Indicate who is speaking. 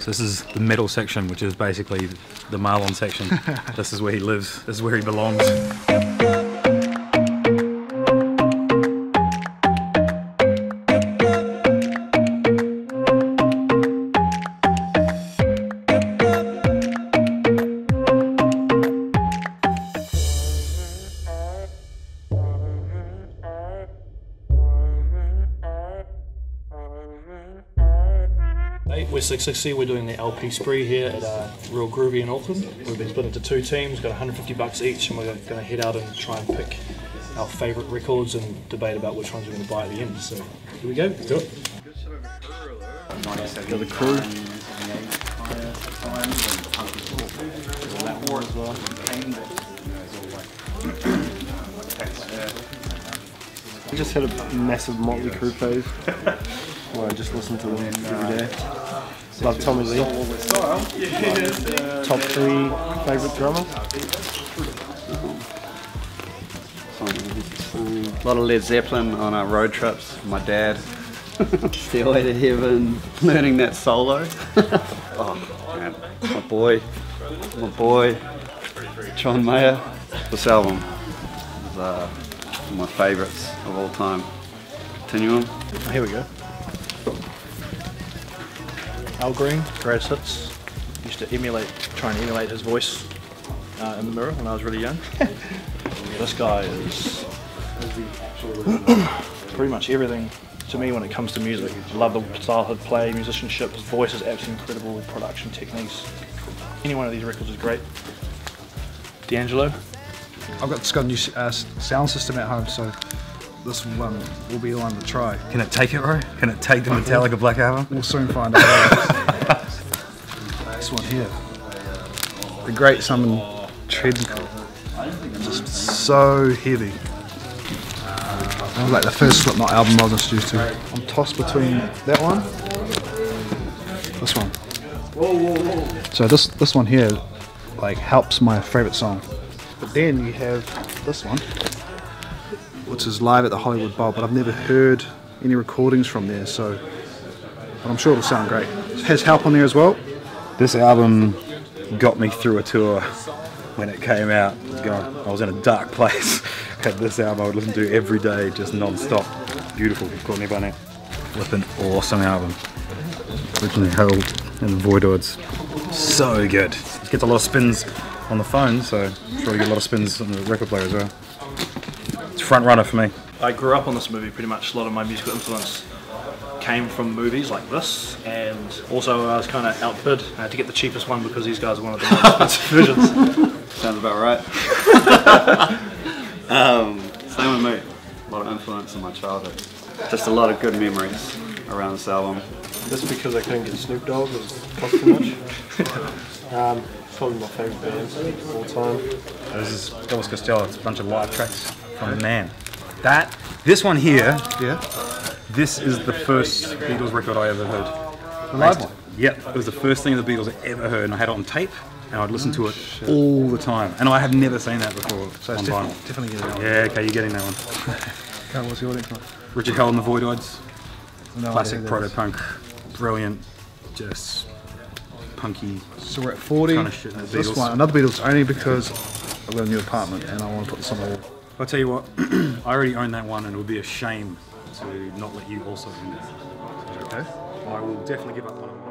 Speaker 1: So this is the metal section, which is basically the Marlon section. This is where he lives. This is where he belongs.
Speaker 2: We're 660, we're doing the LP spree here at Real Groovy in Auckland. We've been split into 2 teams, got $150 each, and we're going to head out and try and pick our favourite records and debate about which ones we're going to buy at the end. So here we go, let's do it.
Speaker 3: Got the crew. I just had a massive Motley Crue phase where I just listened to them every day. Love Tommy Lee. Top 3 favourite drummer.
Speaker 4: A lot of Led Zeppelin on our road trips. My dad. Stairway to Heaven. Learning that solo. Oh man, my boy, John Mayer. This album is one of my favourites of all time. Continuum.
Speaker 2: Oh, here we go. Al Green, greatest hits. Used to try and emulate his voice in the mirror when I was really young. This guy is pretty much everything to me when it comes to music. I love the style he'd play, musicianship, his voice is absolutely incredible, production techniques. Any one of these records is great. D'Angelo.
Speaker 5: I've got a new sound system at home, so this one will be the one to try.
Speaker 1: Can it take it, bro? Can it take the Metallica Black Album?
Speaker 5: We'll soon find out. This one here. The Great Summon Treadmill. Just so heavy. That was like the first Slipknot album I was introduced to. I'm tossed between that one, this one. So this one here like helps my favourite song. But then you have this one, which is live at the Hollywood Bowl, but I've never heard any recordings from there, so but I'm sure it'll sound great. It has Help on there as well.
Speaker 1: This album got me through a tour when it came out. I was in a dark place. Had this album I would listen to every day, just non-stop. Beautiful, Courtney Barnett. With an awesome album. Originally held in the Voidoids. So good. It gets a lot of spins on the phone, so I'm sure you get a lot of spins on the record player as well. It's front runner for me.
Speaker 2: I grew up on this movie pretty much. A lot of my musical influence came from movies like this, and also I was kind of outbid. I had to get the cheapest one because these guys are one of the most expensive versions.
Speaker 4: Sounds about right. Same with me. A lot of influence in my childhood. Just a lot of good memories around this album.
Speaker 3: Just because I couldn't get Snoop Dogg, it cost too much. Probably my favourite band of all time.
Speaker 1: This is Elvis Costello. It's a bunch of live tracks from the man. This one here, this is the first Beatles record I ever heard.
Speaker 5: The live one?
Speaker 1: Yep, it was the first thing the Beatles I ever heard, and I had it on tape, and I'd listen to it all the time. And I have never seen that before
Speaker 5: So
Speaker 1: on
Speaker 5: it's
Speaker 1: vinyl.
Speaker 5: definitely getting that one.
Speaker 1: Yeah, okay, you're getting that one.
Speaker 5: Okay, what's your next one?
Speaker 1: Richard Hell and the Voidoids.
Speaker 5: No
Speaker 1: Classic
Speaker 5: idea
Speaker 1: proto-punk. Brilliant. Just punky.
Speaker 5: So we're at 40.
Speaker 1: Kind of shit in the
Speaker 5: This
Speaker 1: Beatles.
Speaker 5: one, another Beatles, only because I've got a new apartment and I want to put this on the wall.
Speaker 1: I'll tell you what, I already own that one, and it would be a shame to not let you also own it.
Speaker 5: Okay.
Speaker 1: I will definitely give up one of mine.